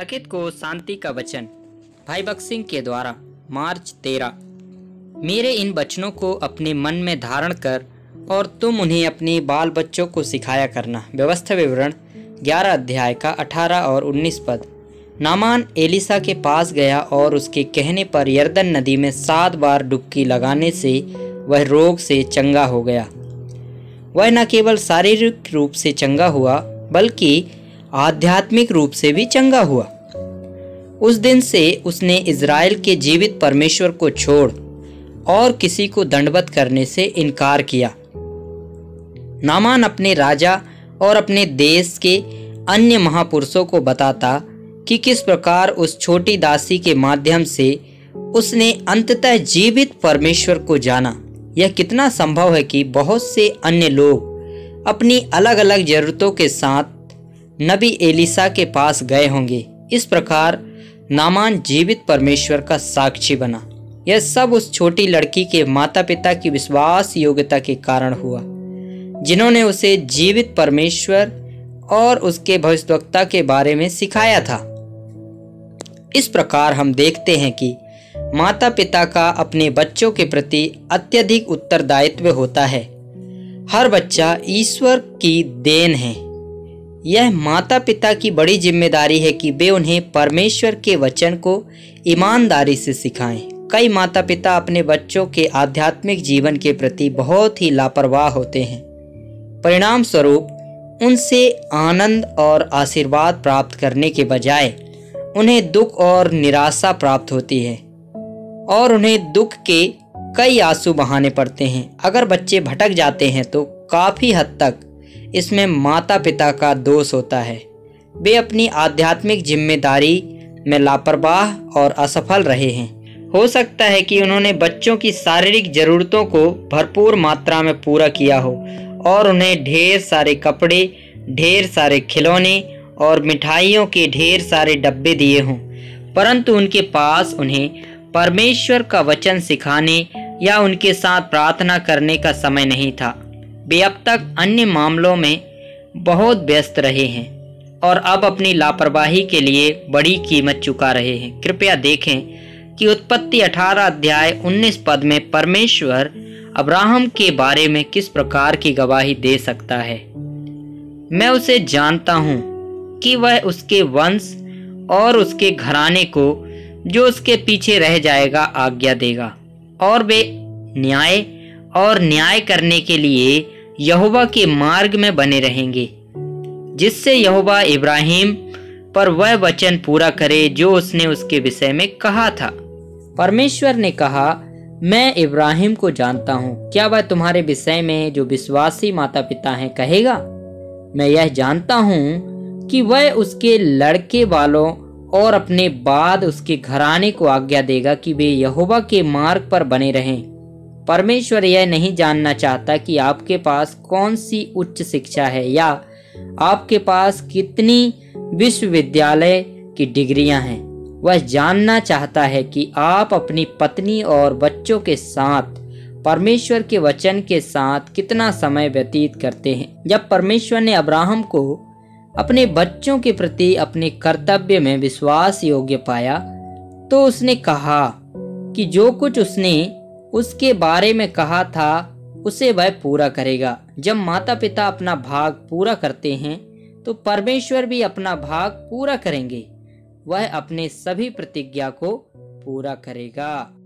थकित को शांति का वचन। भाई भगत सिंह के द्वारा मार्च 13। मेरे इन वचनों को अपने मन में धारण कर और तुम उन्हें अपने बाल बच्चों को सिखाया करना। व्यवस्था विवरण 11 अध्याय का 18 और 19 पद। नामान एलिसा के पास गया और उसके कहने पर यरदन नदी में 7 बार डुबकी लगाने से वह रोग से चंगा हो गया। वह न केवल शारीरिक रूप से चंगा हुआ बल्कि आध्यात्मिक रूप से भी चंगा हुआ। उस दिन से उसने इज़राइल के जीवित परमेश्वर को छोड़ और किसी को दंडवत करने से इनकार किया। नामान अपने राजा और अपने देश के अन्य महापुरुषों को बताता कि किस प्रकार उस छोटी दासी के माध्यम से उसने अंततः जीवित परमेश्वर को जाना। यह कितना संभव है कि बहुत से अन्य लोग अपनी अलग अलग जरूरतों के साथ नबी एलिसा के पास गए होंगे। इस प्रकार नामान जीवित परमेश्वर का साक्षी बना। यह सब उस छोटी लड़की के माता पिता की विश्वास योग्यता के कारण हुआ, जिन्होंने उसे जीवित परमेश्वर और उसके भविष्यवक्ता के बारे में सिखाया था। इस प्रकार हम देखते हैं कि माता पिता का अपने बच्चों के प्रति अत्यधिक उत्तरदायित्व होता है। हर बच्चा ईश्वर की देन है। यह माता पिता की बड़ी जिम्मेदारी है कि वे उन्हें परमेश्वर के वचन को ईमानदारी से सिखाएं। कई माता पिता अपने बच्चों के आध्यात्मिक जीवन के प्रति बहुत ही लापरवाह होते हैं। परिणाम स्वरूप उनसे आनंद और आशीर्वाद प्राप्त करने के बजाय उन्हें दुख और निराशा प्राप्त होती है और उन्हें दुख के कई आंसू बहाने पड़ते हैं। अगर बच्चे भटक जाते हैं तो काफ़ी हद तक इसमें माता पिता का दोष होता है। वे अपनी आध्यात्मिक जिम्मेदारी में लापरवाह और असफल रहे हैं। हो सकता है कि उन्होंने बच्चों की शारीरिक ज़रूरतों को भरपूर मात्रा में पूरा किया हो और उन्हें ढेर सारे कपड़े, ढेर सारे खिलौने और मिठाइयों के ढेर सारे डब्बे दिए हों, परंतु उनके पास उन्हें परमेश्वर का वचन सिखाने या उनके साथ प्रार्थना करने का समय नहीं था। वे अब तक अन्य मामलों में बहुत व्यस्त रहे हैं और अब अपनी लापरवाही के लिए बड़ी कीमत चुका रहे हैं। कृपया देखें कि उत्पत्ति 18 अध्याय 19 पद में परमेश्वर अब्राहम के बारे में किस प्रकार की गवाही दे सकता है। मैं उसे जानता हूँ कि वह उसके वंश और उसके घराने को जो उसके पीछे रह जाएगा आज्ञा देगा, और वे न्याय करने के लिए यहोवा के मार्ग में बने रहेंगे, जिससे यहोवा इब्राहिम पर वह वचन पूरा करे जो उसने उसके विषय में कहा था। परमेश्वर ने कहा, मैं इब्राहिम को जानता हूँ, क्या वह तुम्हारे विषय में जो विश्वासी माता पिता हैं कहेगा? मैं यह जानता हूँ कि वह उसके लड़के वालों और अपने बाद उसके घराने को आज्ञा देगा कि वे यहोवा के मार्ग पर बने रहें। परमेश्वर यह नहीं जानना चाहता कि आपके पास कौन सी उच्च शिक्षा है या आपके पास कितनी विश्वविद्यालय की डिग्रियां हैं। वह जानना चाहता है कि आप अपनी पत्नी और बच्चों के साथ परमेश्वर के वचन के साथ कितना समय व्यतीत करते हैं। जब परमेश्वर ने अब्राहम को अपने बच्चों के प्रति अपने कर्तव्य में विश्वास योग्य पाया तो उसने कहा कि जो कुछ उसने उसके बारे में कहा था उसे वह पूरा करेगा। जब माता पिता अपना भाग पूरा करते हैं तो परमेश्वर भी अपना भाग पूरा करेंगे। वह अपने सभी प्रतिज्ञा को पूरा करेगा।